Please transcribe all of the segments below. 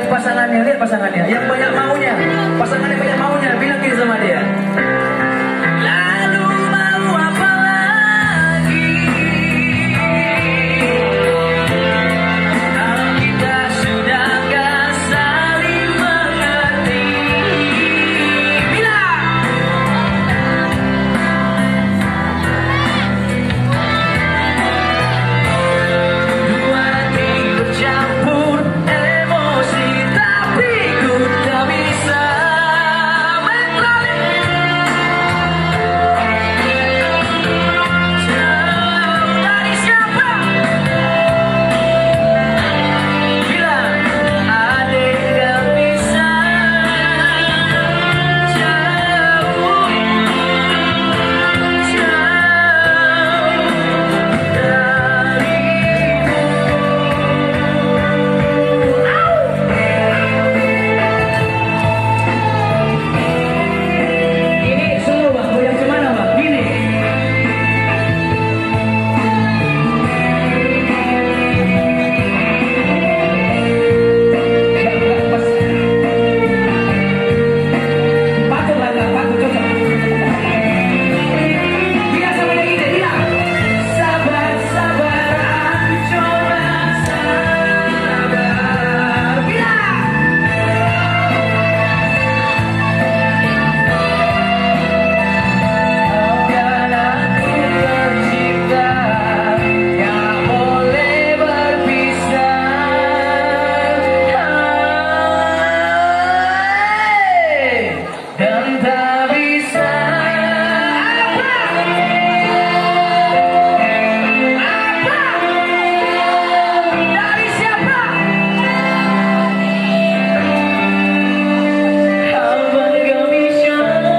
pasangannya, lihat pasangannya. Yang banyak maunya, pasangannya banyak maunya. Bilang gini sama dia. Lalu mau apa lagi? Kalau kita sudah gak saling mengerti. Bilang. Dua hati bercampur emosi, tapi ku tak bisa mengalir. Jauh dari siapa? Bilang ada yang bisa. Jauh, ini slow bang, mau yang kemana bang? Gini. Patut lah kak, patut cocok. Dia sama yang ini, dia. Sabar, sabar, aku coba sabar. Bilang. Dan aku tercipta, gak boleh berpisah. Dan tak bisa. Apa? Dari siapa? Abang gak bisa.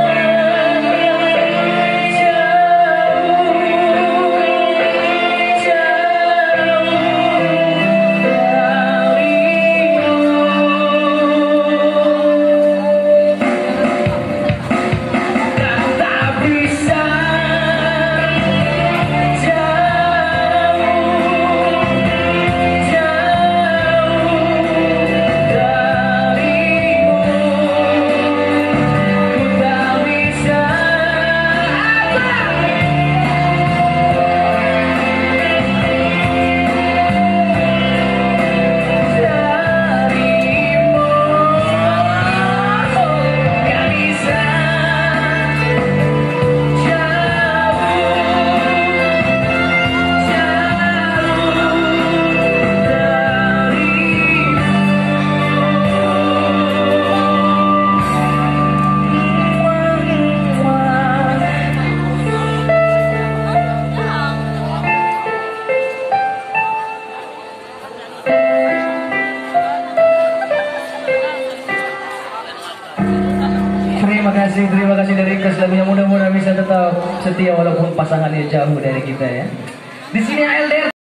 Terima kasih dari Kes lagunya, mudah-mudahan bisa tetap setia walaupun pasangannya jauh dari kita ya. Di sini ALDR.